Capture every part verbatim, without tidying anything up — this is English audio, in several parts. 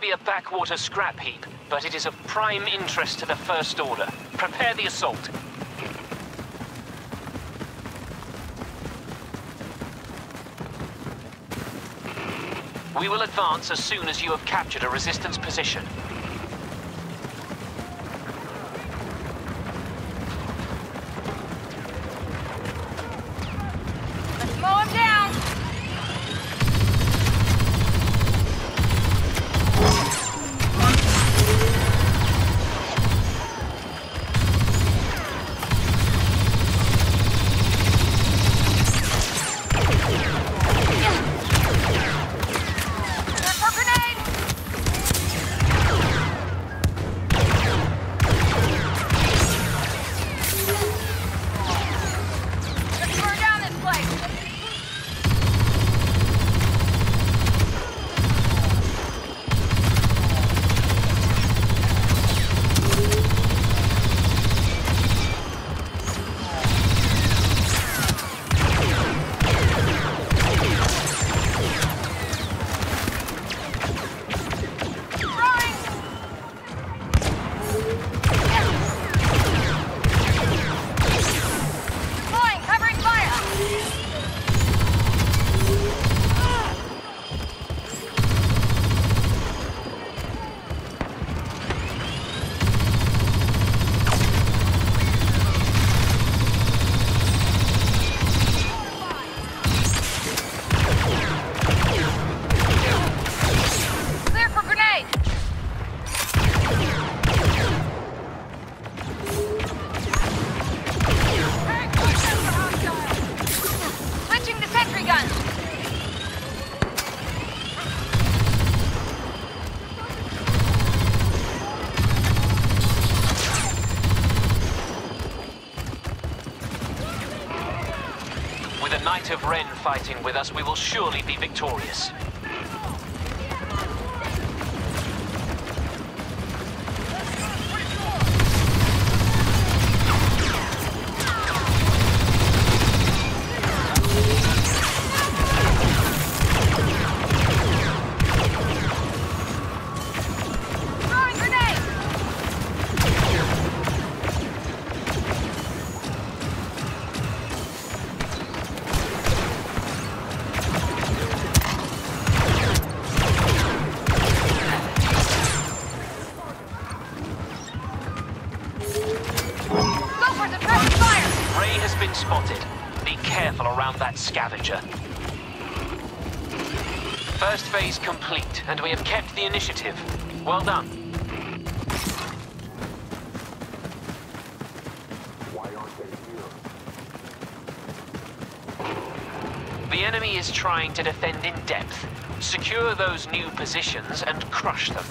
be a backwater scrap heap, but it is of prime interest to the First Order. Prepare the assault. We will advance as soon as you have captured a resistance position. Let's mow him down! With a Knight of Ren fighting with us, we will surely be victorious. Spotted. Be careful around that scavenger. First phase complete, and we have kept the initiative. Well done. Why aren't they here? The enemy is trying to defend in depth. Secure those new positions and crush them.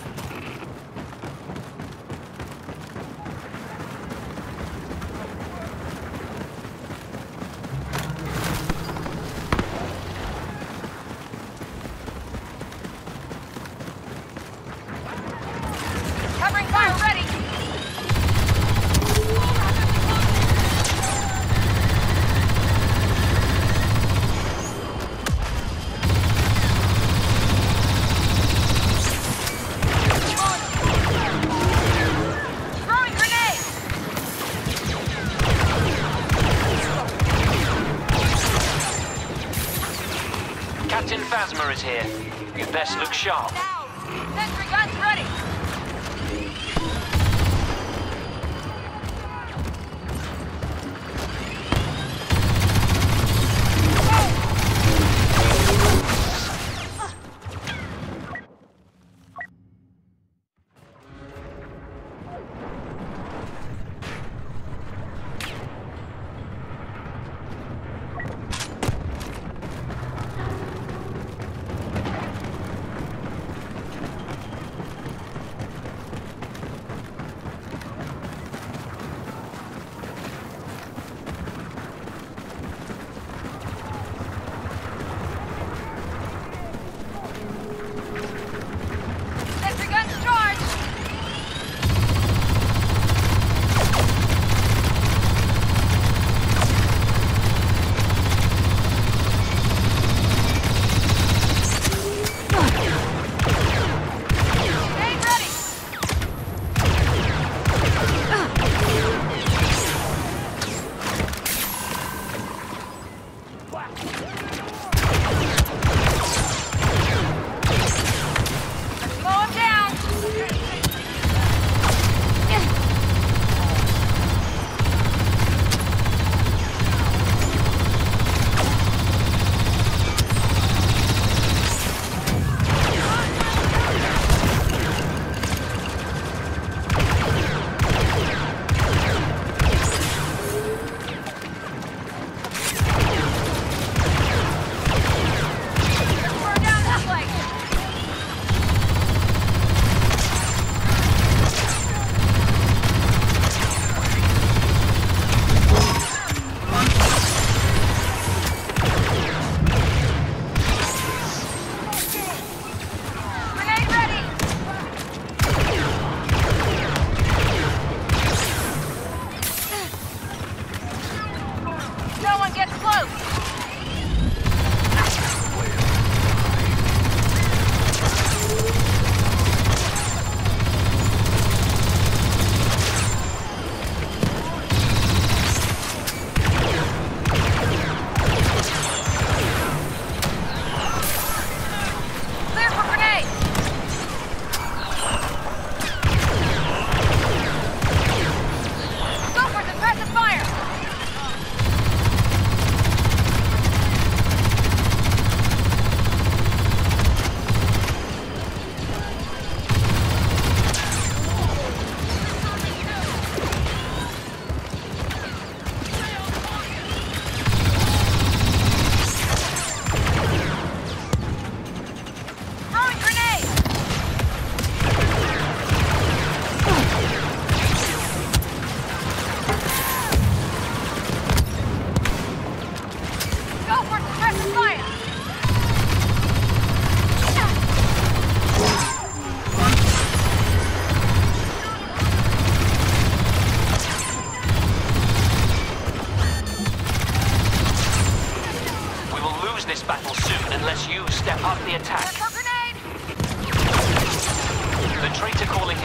Captain Phasma is here. You'd best look sharp. Sentry guns ready!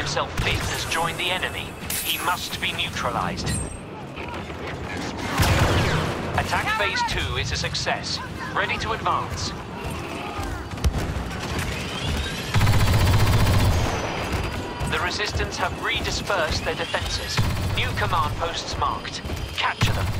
himself Finn has joined the enemy. He must be neutralized. Attack phase two is a success. Ready to advance. The Resistance have redispersed their defenses. New command posts marked. Capture them.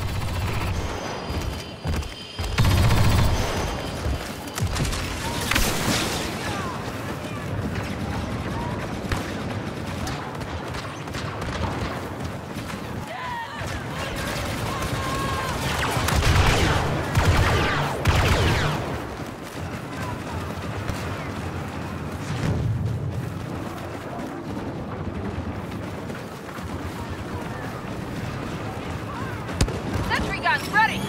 Sentry guns ready!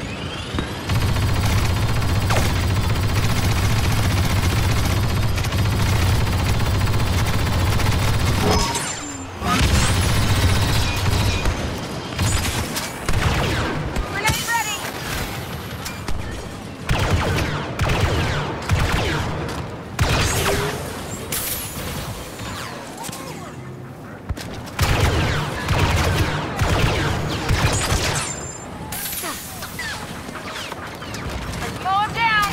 Grenade ready! Mow 'em down!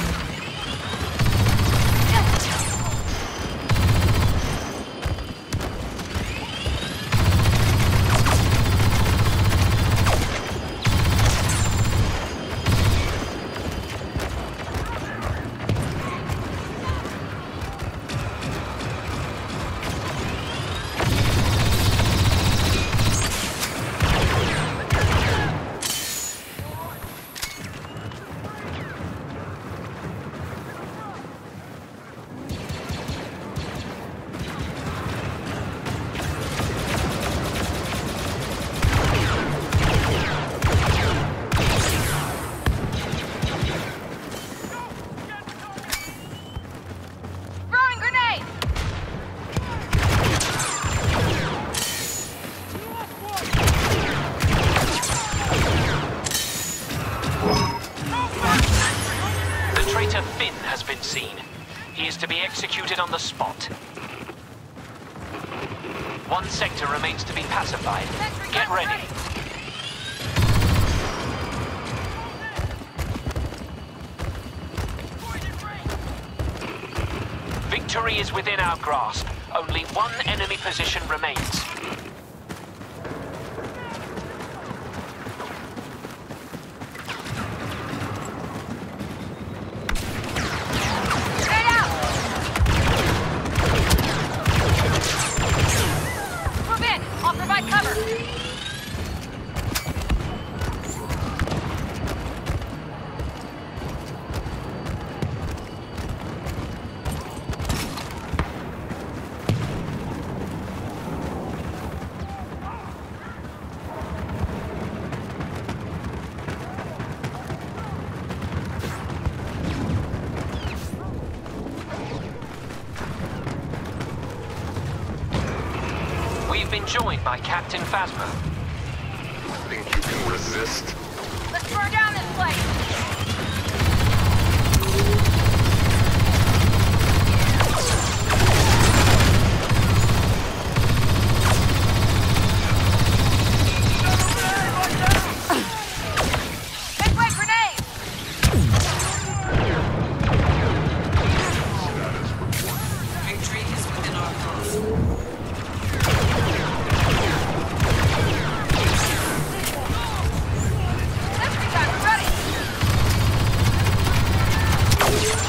Throwing grenade! The traitor Finn has been seen. He is to be executed on the spot. One sector remains to be pacified. Sentry Get guns ready. Victory is within our grasp. Only one enemy position remains. Grenade out! Move in! I'll provide cover! We've been joined by Captain Phasma. Think you can resist? Let's burn down this place! Midway grenade! Victory is within our grasp. Sentry guns ready!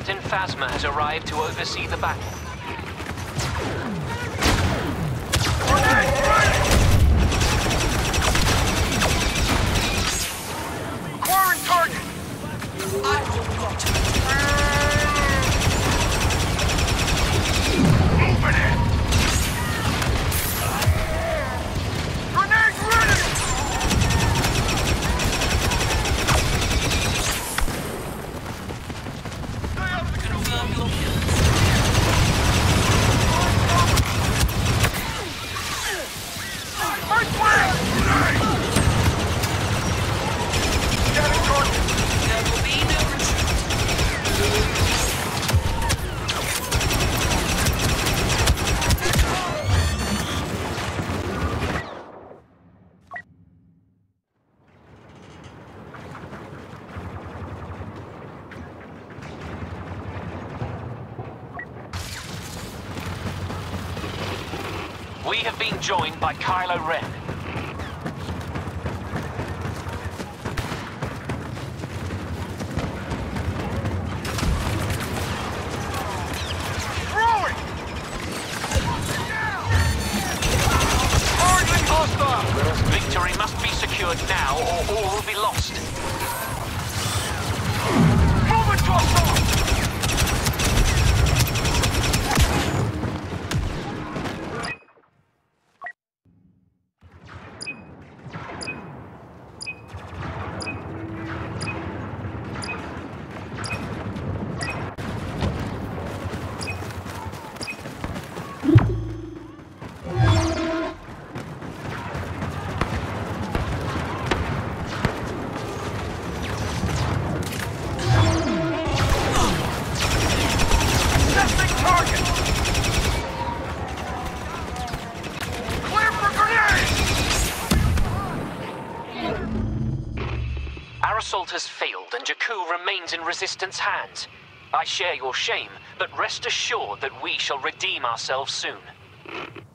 Captain Phasma has arrived to oversee the battle. Acquiring target! I will not. Open it! Grenade ready! Confirm your kills. My plan! Grenade! Scanning target! There will be no retreat. We have been joined by Kylo Ren. Throwing! Target hostile! Victory must be secured now or all will be lost. Moving to assault! Testing target! Clear for grenade! Our assault has failed and Jakku remains in Resistance hands. I share your shame, but rest assured that we shall redeem ourselves soon.